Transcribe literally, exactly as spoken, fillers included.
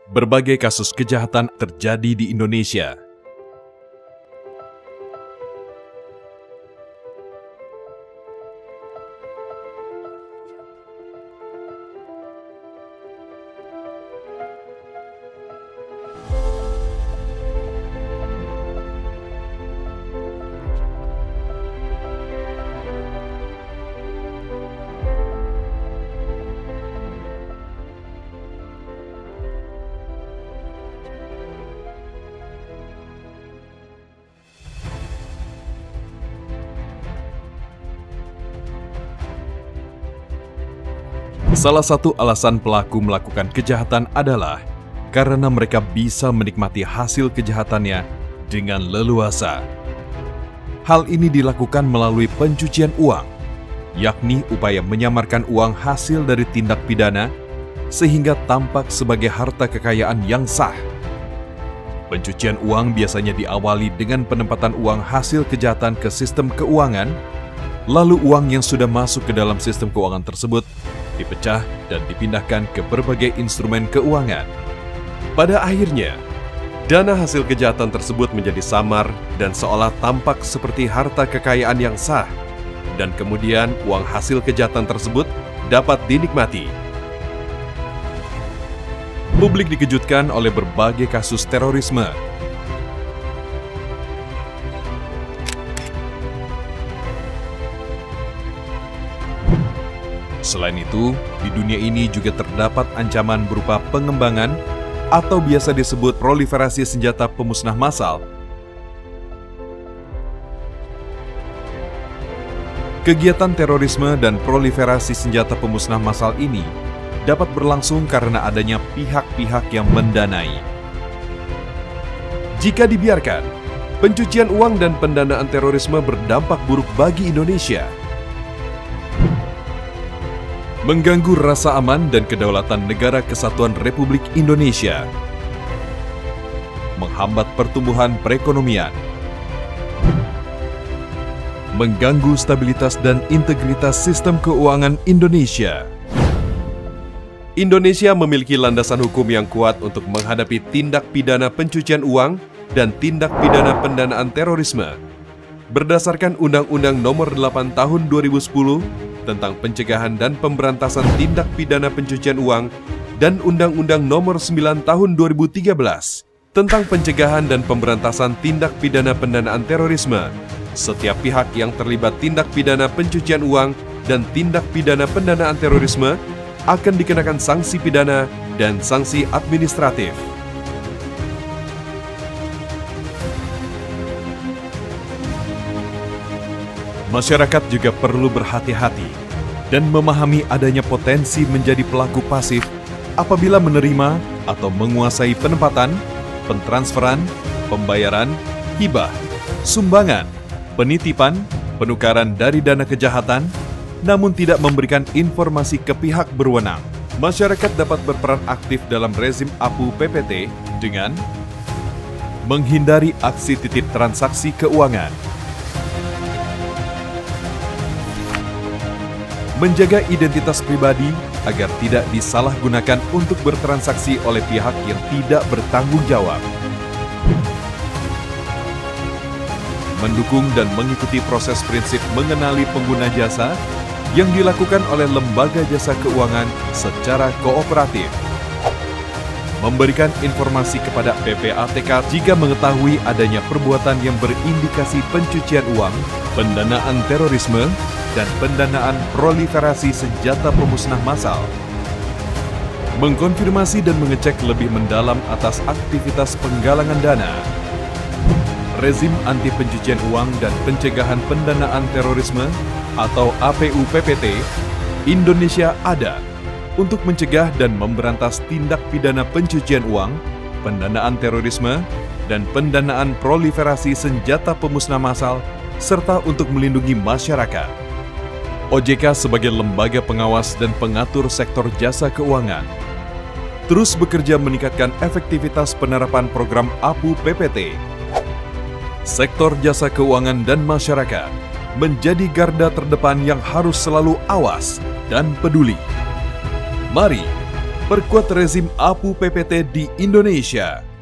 Berbagai kasus kejahatan terjadi di Indonesia. Salah satu alasan pelaku melakukan kejahatan adalah karena mereka bisa menikmati hasil kejahatannya dengan leluasa. Hal ini dilakukan melalui pencucian uang, yakni upaya menyamarkan uang hasil dari tindak pidana sehingga tampak sebagai harta kekayaan yang sah. Pencucian uang biasanya diawali dengan penempatan uang hasil kejahatan ke sistem keuangan, lalu uang yang sudah masuk ke dalam sistem keuangan tersebut dipecah dan dipindahkan ke berbagai instrumen keuangan. Pada akhirnya, dana hasil kejahatan tersebut menjadi samar dan seolah tampak seperti harta kekayaan yang sah, dan kemudian uang hasil kejahatan tersebut dapat dinikmati. Publik dikejutkan oleh berbagai kasus terorisme. Selain itu, di dunia ini juga terdapat ancaman berupa pengembangan atau biasa disebut proliferasi senjata pemusnah massal. Kegiatan terorisme dan proliferasi senjata pemusnah massal ini dapat berlangsung karena adanya pihak-pihak yang mendanai. Jika dibiarkan, pencucian uang dan pendanaan terorisme berdampak buruk bagi Indonesia. Mengganggu rasa aman dan kedaulatan Negara Kesatuan Republik Indonesia, menghambat pertumbuhan perekonomian, mengganggu stabilitas dan integritas sistem keuangan Indonesia. Indonesia memiliki landasan hukum yang kuat untuk menghadapi tindak pidana pencucian uang dan tindak pidana pendanaan terorisme. Berdasarkan Undang-Undang Nomor delapan Tahun dua ribu sepuluh tentang pencegahan dan pemberantasan tindak pidana pencucian uang dan Undang-Undang Nomor sembilan Tahun dua ribu tiga belas tentang pencegahan dan pemberantasan tindak pidana pendanaan terorisme, setiap pihak yang terlibat tindak pidana pencucian uang dan tindak pidana pendanaan terorisme akan dikenakan sanksi pidana dan sanksi administratif. Masyarakat juga perlu berhati-hati dan memahami adanya potensi menjadi pelaku pasif apabila menerima atau menguasai penempatan, pentransferan, pembayaran, hibah, sumbangan, penitipan, penukaran dari dana kejahatan, namun tidak memberikan informasi ke pihak berwenang. Masyarakat dapat berperan aktif dalam rezim A P U P P T dengan menghindari aksi titip transaksi keuangan, menjaga identitas pribadi agar tidak disalahgunakan untuk bertransaksi oleh pihak yang tidak bertanggung jawab, mendukung dan mengikuti proses prinsip mengenali pengguna jasa yang dilakukan oleh lembaga jasa keuangan secara kooperatif, memberikan informasi kepada P P A T K jika mengetahui adanya perbuatan yang berindikasi pencucian uang, pendanaan terorisme, dan pendanaan proliferasi senjata pemusnah massal, mengkonfirmasi dan mengecek lebih mendalam atas aktivitas penggalangan dana. Rezim anti pencucian uang dan pencegahan pendanaan terorisme atau A P U P P T Indonesia ada untuk mencegah dan memberantas tindak pidana pencucian uang, pendanaan terorisme, dan pendanaan proliferasi senjata pemusnah massal, serta untuk melindungi masyarakat. O J K sebagai lembaga pengawas dan pengatur sektor jasa keuangan terus bekerja meningkatkan efektivitas penerapan program A P U P P T. Sektor jasa keuangan dan masyarakat menjadi garda terdepan yang harus selalu awas dan peduli. Mari Perkuat rezim A P U P P T di Indonesia.